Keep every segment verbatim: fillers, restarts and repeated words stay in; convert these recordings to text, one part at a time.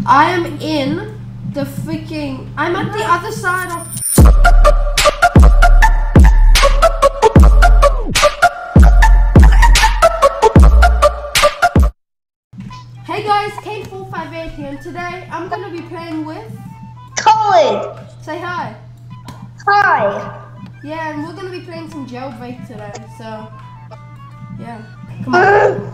I am in the freaking... I'm at the other side of... Hey guys, K four five eight here, and today I'm going to be playing with... Colin! Say hi. Hi! Yeah, and we're going to be playing some Jailbreak today, so... Yeah, come on.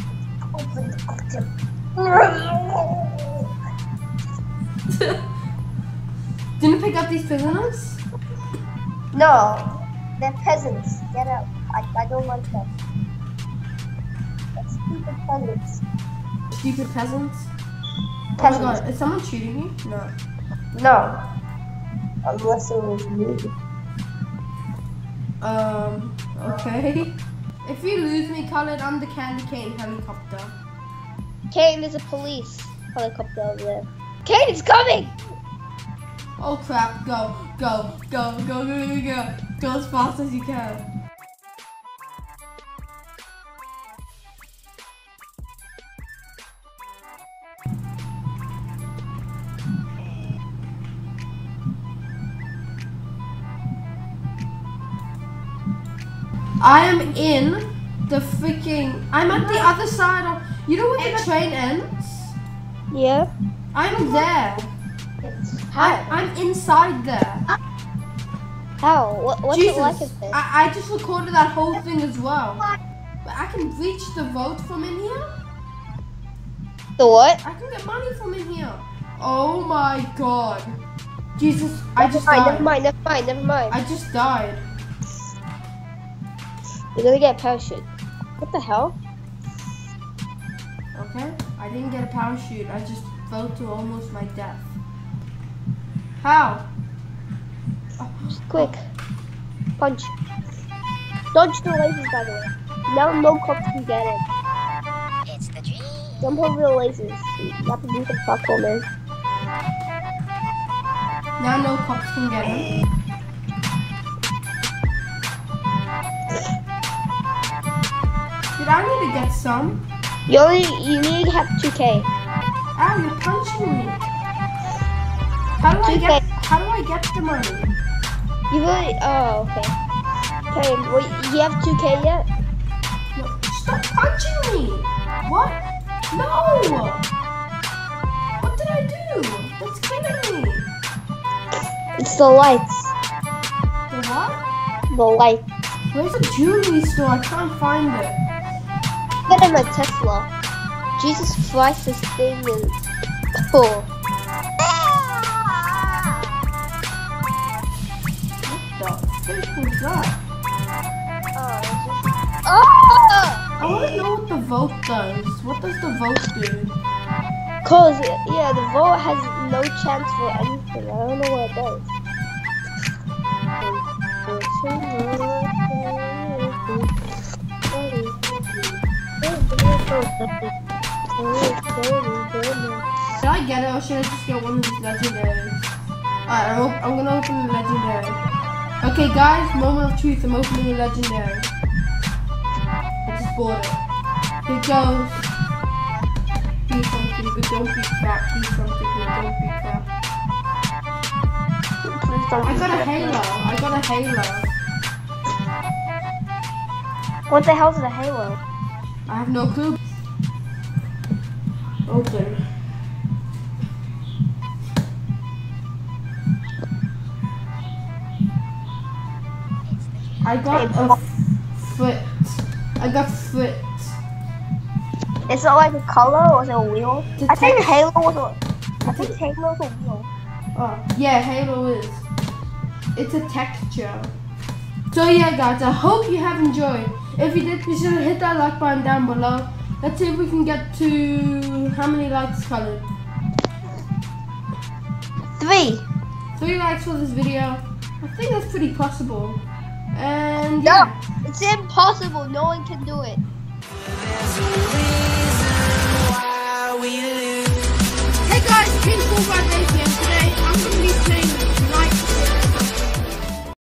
Didn't pick up these prisoners? No, they're peasants. Get out. I, I don't want them. They're stupid peasants. Stupid peasants? Peasants. Oh my god, is someone shooting you? No. No. Unless it was me. Um, okay. If you lose me, Colin, I'm the Candy Cane helicopter. Kane is a police helicopter over there. Kane is coming! Oh crap, go, go, go, go, go, go, go. Go as fast as you can. I am in the freaking... I'm at the other side of... You know where the train ends? Yeah. I'm there. I, I'm inside there. How? What, what's Jesus, it like in this? I, I just recorded that whole thing as well. But I can reach the vote from in here? The what? I can get money from in here. Oh my god. Jesus, I Never just mind, died. never mind, never mind, never mind. I just died. You're gonna get a parachute. What the hell? Okay, I didn't get a parachute. I just fell to almost my death. How? Oh, Just quick. Punch. Dodge the lasers, by the way. Now no cops can get in. It's the dream. Jump over the lasers. You have to do some platform, man. now no cops can get in. Did I need to get some? You only you need to have two K. Ow, you're punching me. How do I two K. get? How do I get the money? You really? Oh, okay. Okay, wait. You have two K yet? No, stop punching me! What? No! What did I do? That's killing me. It's the lights. The what? The light. Where's the jewelry store? I can't find it. Get in a Tesla. Jesus Christ, this thing is cool. What the frick was that? Oh, it's just... Oh! I want to know what the vote does. What does the vote do? Cause yeah, the vote has no chance for anything. I don't know what it does. Should I get it or should I just get one of these legendaries? Alright, I'm, op I'm gonna open a legendary. Okay guys, moment of truth, I'm opening a legendary. I just bought it. Here it goes. Be something good, don't be crap. Be something good, don't be crap. I got a halo. I got a halo. What the hell's a halo? I have no clue. Open. I got a foot. I got foot. Is it like a color or is it a wheel? The I think text- halo was a. I think halo was a wheel. Oh, yeah, halo is. It's a texture. So yeah guys, I hope you have enjoyed. If you did, be sure to hit that like button down below. Let's see if we can get to how many likes, Colin? Three. Three likes for this video. I think that's pretty possible. And No, yeah. it's impossible. No one can do it. Hey guys, King four five eight